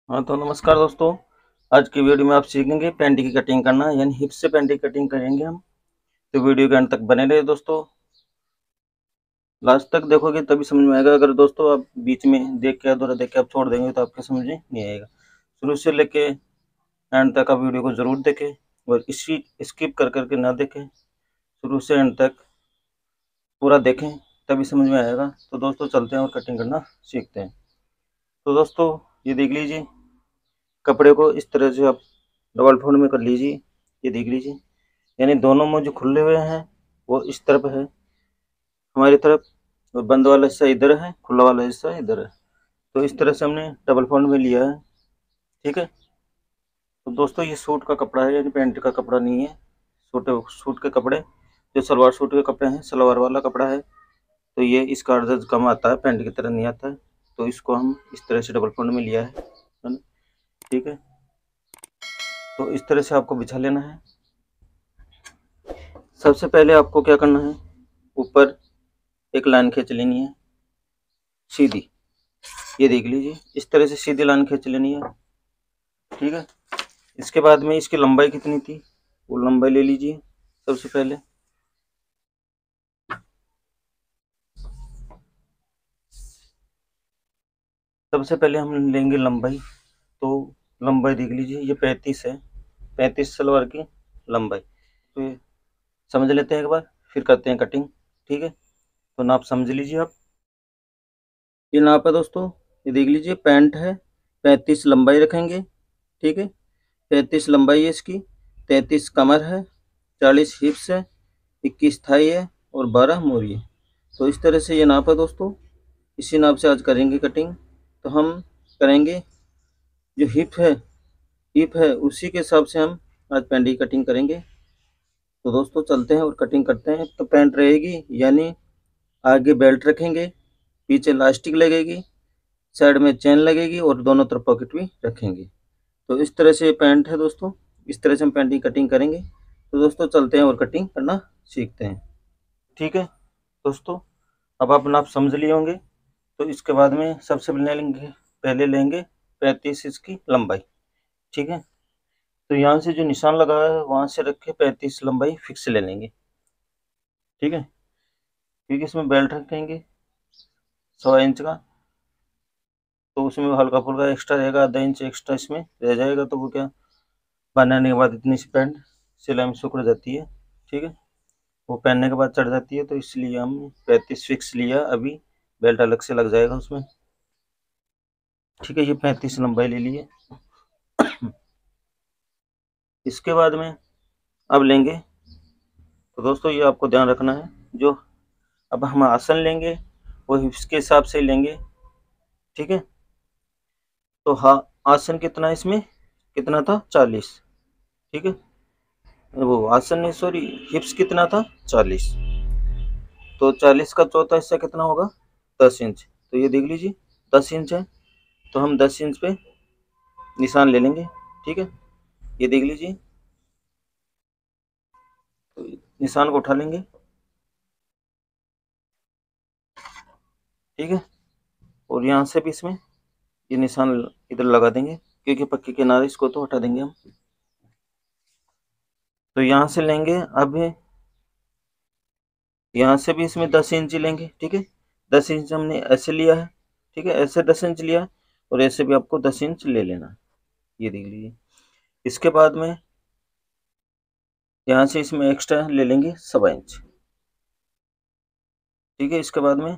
हाँ तो नमस्कार दोस्तों। आज की वीडियो में आप सीखेंगे पैंट की कटिंग करना, यानी हिप से पैंट की कटिंग करेंगे हम। तो वीडियो के अंत तक बने रहे दोस्तों, लास्ट तक देखोगे तभी समझ में आएगा। अगर दोस्तों आप बीच में देख के अधूरा देख के आप छोड़ देंगे तो आपके समझ में नहीं आएगा। शुरू से लेके एंड तक आप वीडियो को ज़रूर देखें और इसी स्किप कर करके ना देखें, शुरू से एंड तक पूरा देखें तभी समझ में आएगा। तो दोस्तों चलते हैं और कटिंग करना सीखते हैं। तो दोस्तों ये देख लीजिए, कपड़े को इस तरह से आप डबल फोल्ड में कर लीजिए। ये देख लीजिए, यानी दोनों मुंह जो खुले हुए हैं वो इस तरफ है हमारी तरफ, और बंद वाला हिस्सा इधर है, खुला वाला हिस्सा इधर है। तो इस तरह से हमने डबल फोल्ड में लिया है। ठीक है। तो दोस्तों ये सूट का कपड़ा है, यानी पैंट का कपड़ा नहीं है। सूट के कपड़े जो सलवार सूट के कपड़े हैं, सलवार वाला कपड़ा है। तो ये इसका अर्ज कम आता है, पैंट की तरह नहीं आता है। तो इसको हम इस तरह से डबल फोल्ड में लिया है ना। ठीक है। तो इस तरह से आपको बिछा लेना है। सबसे पहले आपको क्या करना है, ऊपर एक लाइन खींच लेनी है सीधी। ये देख लीजिए, इस तरह से सीधी लाइन खींच लेनी है। ठीक है। इसके बाद में इसकी लंबाई कितनी थी वो लंबाई ले लीजिए। सबसे पहले हम लेंगे लंबाई। तो लंबाई देख लीजिए, ये 35 है, 35 सलवार की लंबाई। तो ये समझ लेते हैं एक बार, फिर करते हैं कटिंग। ठीक है। तो नाप समझ लीजिए आप। ये नाप है दोस्तों, ये देख लीजिए, पैंट है, 35 लंबाई रखेंगे। ठीक है। 35 लंबाई है इसकी, 33 कमर है, 40 हिप्स है, 21 थाई है और 12 मोरी है। तो इस तरह से ये नाप है दोस्तों। इसी नाप से आज करेंगे कटिंग। तो हम करेंगे जो हिप है उसी के हिसाब से हम आज पैंट की कटिंग करेंगे। तो दोस्तों चलते हैं और कटिंग करते हैं। तो पैंट रहेगी, यानी आगे बेल्ट रखेंगे, पीछे इलास्टिक लगेगी, साइड में चेन लगेगी और दोनों तरफ पॉकेट भी रखेंगे। तो इस तरह से पैंट है दोस्तों, इस तरह से हम पैंट की कटिंग करेंगे। तो दोस्तों चलते हैं और कटिंग करना सीखते हैं। ठीक है दोस्तों, अब आप नाप समझ लिए होंगे। तो इसके बाद में सबसे पहले लेंगे 35 इसकी लंबाई। ठीक है। तो यहाँ से जो निशान लगा है वहाँ से रख के 35 लंबाई फिक्स ले लेंगे। ठीक है। क्योंकि इसमें बेल्ट रखेंगे 1.25 इंच का, तो उसमें हल्का फुल्का एक्स्ट्रा रहेगा, आधा इंच एक्स्ट्रा इसमें रह जाएगा। तो वो क्या, बनाने के बाद इतनी सी पैंट सिलाई में सिकुड़ जाती है। ठीक है। वो पहनने के बाद चढ़ जाती है, तो इसलिए हम 35 फिक्स लिया। अभी बेल्ट अलग से लग जाएगा उसमें। ठीक है। ये 35 लंबाई ले लिए। इसके बाद में अब लेंगे, तो दोस्तों ये आपको ध्यान रखना है, जो अब हम आसन लेंगे वो हिप्स के हिसाब से लेंगे। ठीक है। तो हाँ, आसन कितना इसमें कितना था, 40। ठीक है। वो आसन नहीं, सॉरी, हिप्स कितना था, 40। तो 40 का चौथा हिस्सा कितना होगा, 10 इंच। तो ये देख लीजिए 10 इंच है, तो हम 10 इंच पे निशान ले लेंगे। ठीक है। ये देख लीजिए, तो निशान को उठा लेंगे। ठीक है। और यहाँ से भी इसमें ये निशान इधर लगा देंगे, क्योंकि पक्के किनारे इसको तो हटा देंगे हम। तो यहाँ से लेंगे, अब यहाँ से भी इसमें 10 इंच लेंगे। ठीक है। 10 इंच हमने ऐसे लिया है। ठीक है, ऐसे 10 इंच लिया है, और ऐसे भी आपको 10 इंच ले लेना है। ये देख लीजिए। इसके बाद में यहाँ से इसमें एक्स्ट्रा ले लेंगे 1.25 इंच। ठीक है। इसके बाद में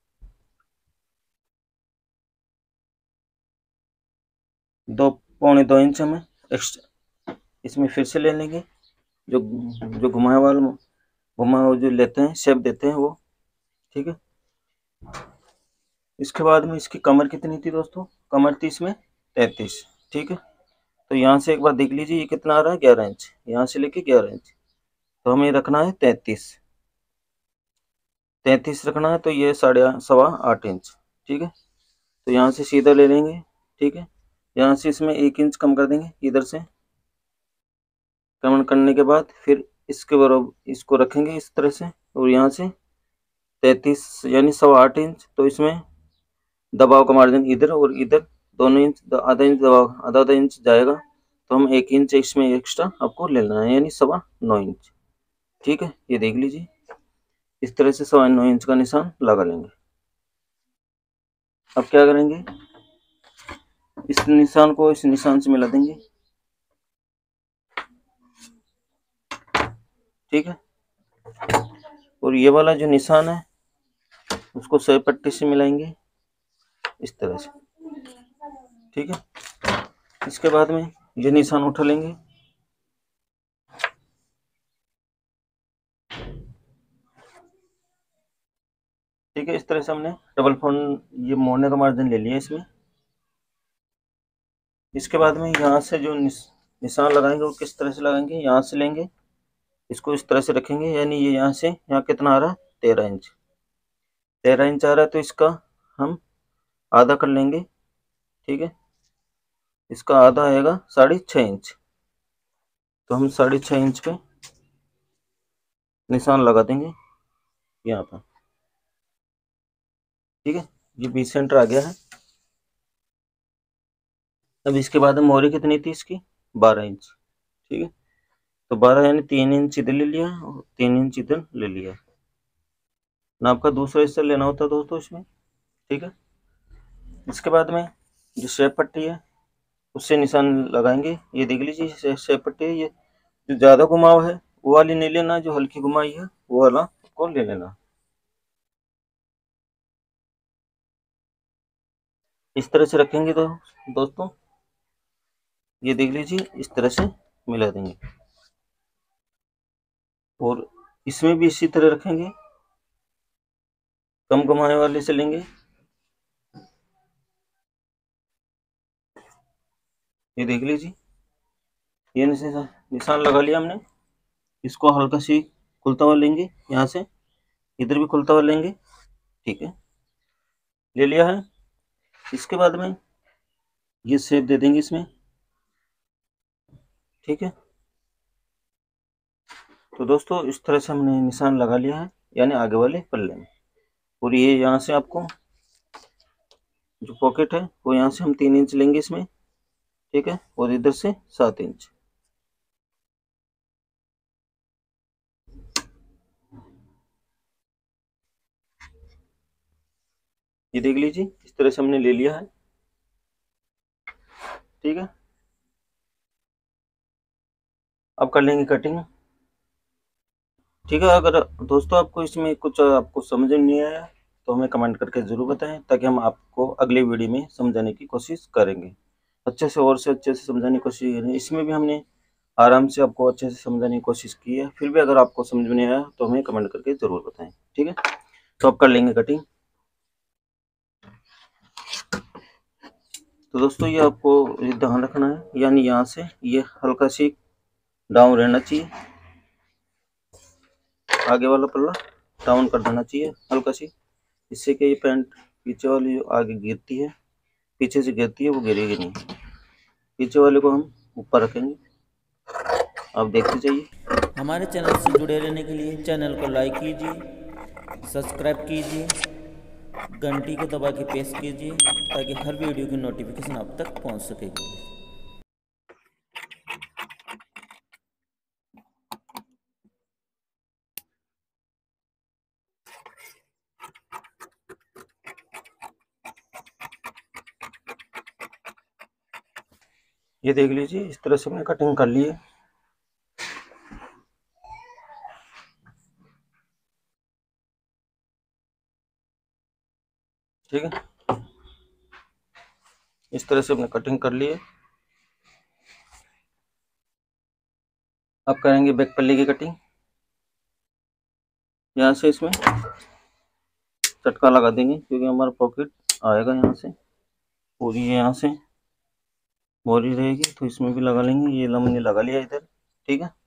2 पौने 2 इंच हमें एक्स्ट्रा इसमें फिर से ले लेंगे, जो जो घुमा हुआ जो लेते हैं, शेप देते हैं वो। ठीक है। इसके बाद में इसकी कमर कितनी थी दोस्तों, कमर थी इसमें 33। ठीक है। तो यहाँ से एक बार देख लीजिए, ये कितना आ रहा है, 11 इंच, यहाँ से लेके 11 इंच। तो हमें रखना है 33 रखना है। तो ये 7.25 8 इंच। ठीक है। तो यहाँ से सीधा ले लेंगे। ठीक है। यहाँ से इसमें 1 इंच कम कर देंगे इधर से। कम करने के बाद फिर इसके बराबर इसको रखेंगे इस तरह से, और यहाँ से 33 यानी 8.25 इंच। तो इसमें दबाव का मार्जिन इधर और इधर 2 इंच, आधा इंच दबा, आधा आधा इंच जाएगा तो हम 1 इंच इसमें एक्स्ट्रा आपको ले लेना है, यानी 9.25 इंच। ठीक है, ये देख लीजिए, इस तरह से 9.25 इंच का निशान लगा लेंगे। अब क्या करेंगे, इस निशान को इस निशान से मिला देंगे। ठीक है, और ये वाला जो निशान है उसको सुई पट्टी से मिलाएंगे इस तरह से। ठीक है, इसके बाद में ये निशान उठा लेंगे। ठीक है, इस तरह से हमने डबल फोल्ड ये मोड़ने का मार्जिन ले लिया इसमें। इसके बाद में यहाँ से जो निशान लगाएंगे वो किस तरह से लगाएंगे, यहाँ से लेंगे, इसको इस तरह से रखेंगे, यानी ये यहाँ से यहाँ कितना आ रहा है, 13 इंच। 13 इंच आ रहा है तो इसका हम आधा कर लेंगे। ठीक है, इसका आधा आएगा 6.5 इंच, तो हम 6.5 इंच पे निशान लगा देंगे यहाँ पर। ठीक है, ये 20 सेंटर आ गया है। अब इसके बाद में मोहरी कितनी थी इसकी, 12 इंच। ठीक है, तो 12 यानी 3 इंच इधर ले लिया और 3 इंच इधर ले लिया। नाप का दूसरा हिस्सा लेना होता है दोस्तों इसमें। ठीक है, इसके बाद में जो शेप पट्टी है उससे निशान लगाएंगे। ये देख लीजिए शेप पट्टी है, ये जो ज़्यादा घुमाव है वो वाली नहीं लेना, जो हल्की घुमाई है वो वाला को ले लेना। इस तरह से रखेंगे तो दोस्तों ये देख लीजिए, इस तरह से मिला देंगे, और इसमें भी इसी तरह रखेंगे, कम घुमाने वाले से लेंगे। ये देख लीजिए, ये निशान लगा लिया हमने। इसको हल्का सी खुलता हुआ लेंगे, यहाँ से इधर भी खुलता हुआ लेंगे। ठीक है, ले लिया है। इसके बाद में ये शेप दे देंगे इसमें। ठीक है, तो दोस्तों इस तरह से हमने निशान लगा लिया है, यानी आगे वाले पल्ले में। और ये यहाँ से आपको जो पॉकेट है वो यहाँ से हम 3 इंच लेंगे इसमें। ठीक है, और इधर से 7 इंच। ये देख लीजिए, इस तरह से हमने ले लिया है। ठीक है, अब कर लेंगे कटिंग। ठीक है, अगर दोस्तों आपको इसमें कुछ आपको समझ में नहीं आया तो हमें कमेंट करके ज़रूर बताएं, ताकि हम आपको अगले वीडियो में समझाने की कोशिश करेंगे, अच्छे से और से अच्छे से समझाने की कोशिश करेंगे। इसमें भी हमने आराम से आपको अच्छे से समझाने की कोशिश की है, फिर भी अगर आपको समझ में नहीं आया तो हमें कमेंट करके ज़रूर बताएं। ठीक है, तो अब कर लेंगे कटिंग। तो दोस्तों ये आपको ये ध्यान रखना है, यानी यहाँ से ये हल्का सी डाउन रहना चाहिए, आगे वाला पल्ला डाउन कर देना चाहिए हल्का सी, इससे कि ये पैंट पीछे वाली जो आगे गिरती है, पीछे से गिरती है, वो गिरेगी नहीं। पीछे वाले को हम ऊपर रखेंगे, आप देखते जाइए। हमारे चैनल से जुड़े रहने के लिए चैनल को लाइक कीजिए, सब्सक्राइब कीजिए, घंटी को दबा के प्रेस कीजिए, ताकि हर वीडियो की नोटिफिकेशन आप तक पहुंच सकेगी। ये देख लीजिए, इस तरह से हमने कटिंग कर ली है। ठीक है, इस तरह से हमने कटिंग कर ली है। अब करेंगे बैक पल्ले की कटिंग। यहाँ से इसमें चटका लगा देंगे, क्योंकि हमारा पॉकेट आएगा यहाँ से, और ये यहाँ से बोरी रहेगी तो इसमें भी लगा लेंगे। ये हमने लगा लिया इधर। ठीक है,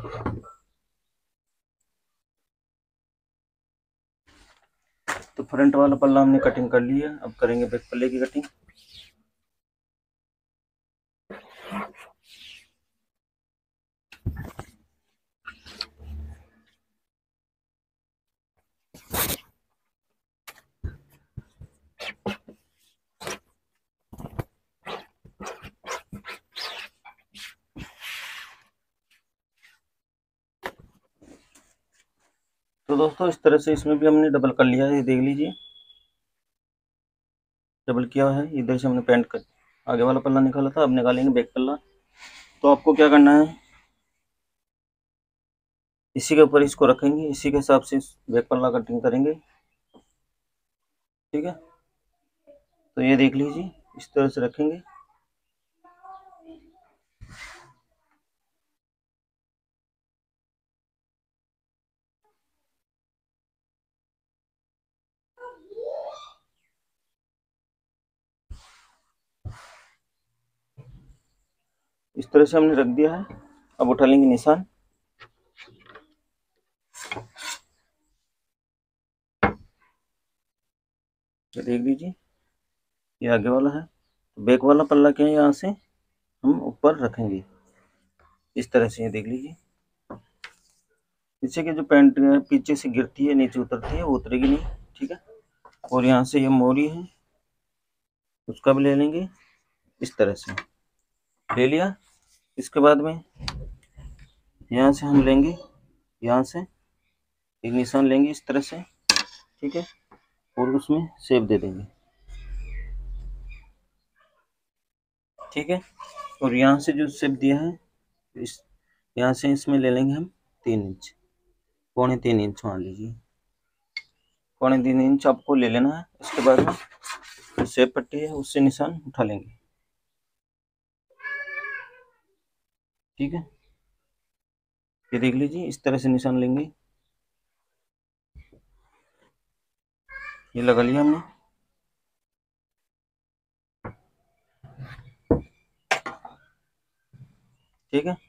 तो फ्रंट वाला पल्ला हमने कटिंग कर लिया। अब करेंगे बैक पल्ले की कटिंग। दोस्तों इस तरह से इसमें भी हमने डबल कर लिया है, ये देख लीजिए डबल किया है। इधर से हमने पेंट कर आगे वाला पल्ला निकाला था, अब निकालेंगे बैक पल्ला। तो आपको क्या करना है, इसी के ऊपर इसको रखेंगे, इसी के हिसाब से बैक पल्ला कटिंग करेंगे, ठीक है। तो ये देख लीजिए इस तरह से रखेंगे। इस तरह से हमने रख दिया है। अब उठा लेंगे निशान, ये देख लीजिए ये आगे वाला है। तो बैक वाला पल्ला क्या है, यहाँ से हम ऊपर रखेंगे इस तरह से, ये देख लीजिए। इससे कि जो पैंट पीछे से गिरती है नीचे उतरती है वो उतरेगी नहीं, ठीक है। और यहाँ से ये मोरी है उसका भी ले लेंगे, इस तरह से ले लिया। इसके बाद में यहाँ से हम लेंगे, यहाँ से एक निशान लेंगे इस तरह से, ठीक है। और उसमें शेप दे देंगे, ठीक है। और यहाँ से जो शेप दिया है इस यहाँ से इसमें ले लेंगे हम 3 इंच, पौने 3 इंच मान लीजिए, पौने 3 इंच आपको ले लेना है। इसके बाद में जो शेप पट्टी है उससे निशान उठा लेंगे, ठीक है। ये देख लीजिए इस तरह से निशान लेंगे, ये लगा लिया हमने। ठीक है,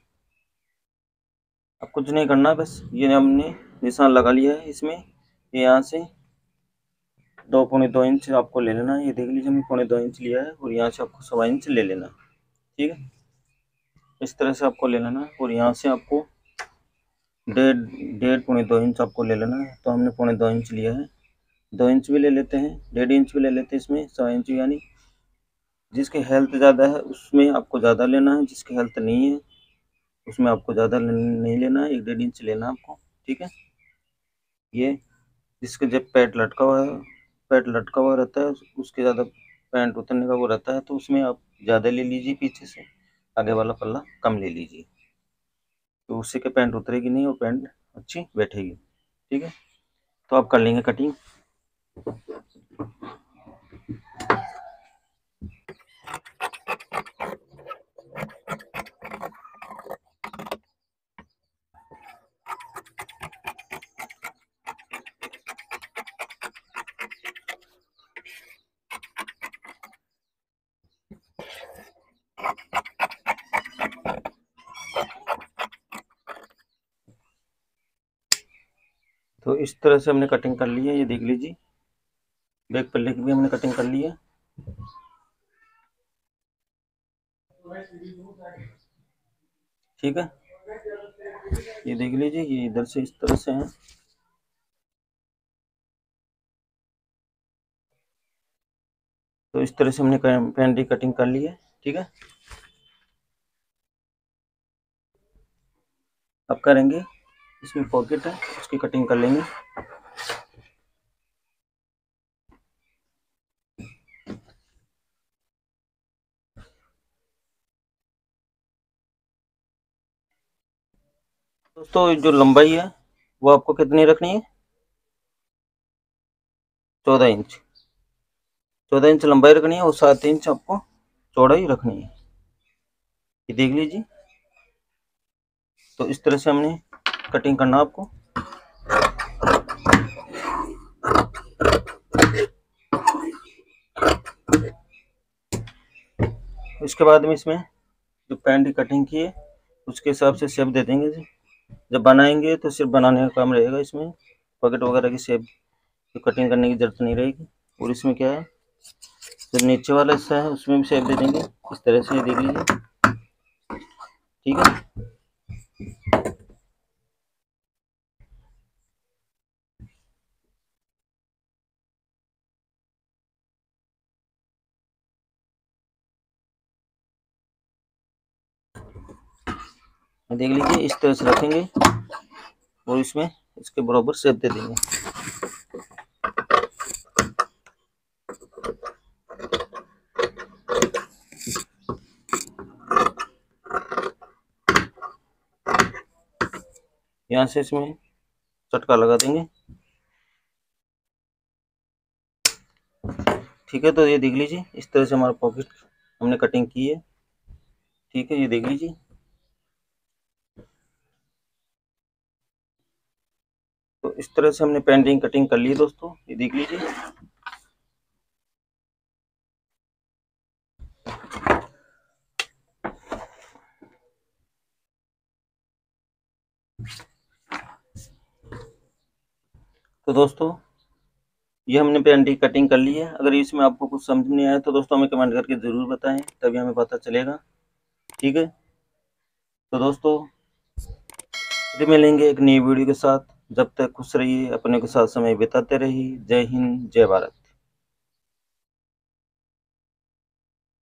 अब कुछ नहीं करना, बस ये हमने निशान लगा लिया है इसमें। ये यहाँ से 2 पौने 2 इंच आपको ले लेना है, ये देख लीजिए हमने पौने 2 इंच लिया है। और यहाँ से आपको 1.25 इंच ले लेना है, ठीक है। इस तरह से आपको ले लेना है। और यहाँ से आपको डेढ़ डेढ़ पौने 2 इंच आपको ले लेना है। तो हमने पौने 2 इंच लिया है, 2 इंच भी ले लेते हैं, 1.5 इंच भी ले लेते हैं इसमें, 1.25 इंच। यानी जिसकी हेल्थ ज़्यादा है उसमें आपको ज़्यादा लेना है, जिसकी हेल्थ नहीं है उसमें आपको ज़्यादा नहीं लेना है, 1.5 इंच लेना है आपको, ठीक है। ये जिसके जब पैड लटका हुआ है, पैड लटका हुआ रहता है उसके ज़्यादा पैंट उतरने का वो रहता है, तो उसमें आप ज़्यादा ले लीजिए पीछे से, आगे वाला पल्ला कम ले लीजिए, तो उससे के पैंट उतरेगी नहीं और पैंट अच्छी बैठेगी, ठीक है। तो आप कर लेंगे कटिंग। तो इस तरह से हमने कटिंग कर ली है, ये देख लीजिए बैक पल्ले की भी हमने कटिंग कर ली है, ठीक है। ये देख लीजिए ये इधर से इस तरह से है। तो इस तरह से हमने पैंट की कटिंग कर ली है, ठीक है। अब करेंगे इसमें पॉकेट है उसकी कटिंग कर लेंगे। दोस्तों जो लंबाई है वो आपको कितनी रखनी है, 14 इंच, 14 इंच लंबाई रखनी है और 7 इंच आपको चौड़ाई रखनी है, ये देख लीजिए। तो इस तरह से हमने कटिंग करना आपको। इसके बाद में इसमें जो पैंट की कटिंग की है उसके हिसाब से शेप दे देंगे। जब बनाएंगे तो सिर्फ बनाने का काम रहेगा, इसमें पॉकेट वगैरह की शेप तो कटिंग करने की जरूरत नहीं रहेगी। और इसमें क्या है जो नीचे वाला हिस्सा है उसमें भी शेप दे देंगे इस तरह से, देख लीजिए, ठीक है। देख लीजिए इस तरह से रखेंगे और इसमें इसके बराबर शेप दे देंगे। यहाँ से इसमें चटका लगा देंगे। ठीक है, तो ये देख लीजिए इस तरह से हमारा पॉकेट हमने कटिंग की है। ठीक है, ये देख लीजिए। तो इस तरह से हमने पेंटिंग कटिंग कर ली है दोस्तों, ये देख लीजिए। तो दोस्तों ये हमने पेंटिंग कटिंग कर ली है। अगर इसमें आपको कुछ समझ नहीं आया तो दोस्तों हमें कमेंट करके ज़रूर बताएं, तभी हमें पता चलेगा। ठीक है, तो दोस्तों फिर मिलेंगे एक नई वीडियो के साथ। जब तक खुश रहिए, अपने के साथ समय बिताते रहिए। जय हिंद, जय भारत।